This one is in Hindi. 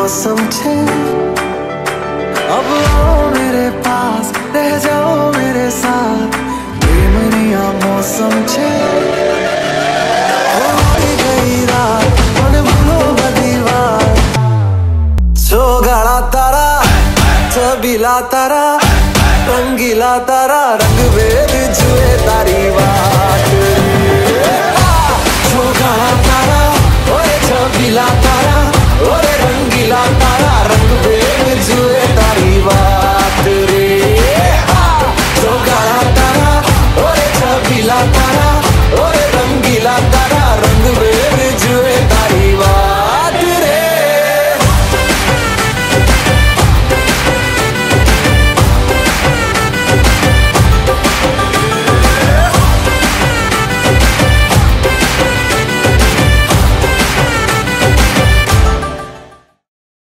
मौसम छे, अब आओ मेरे पास, रह जाओ मेरे साथ, प्रेमनिया मौसम छे। गई रात मन भूलो बदी बात, छोगाड़ा तारा, छबीला तारा, रंगीला तारा, रंग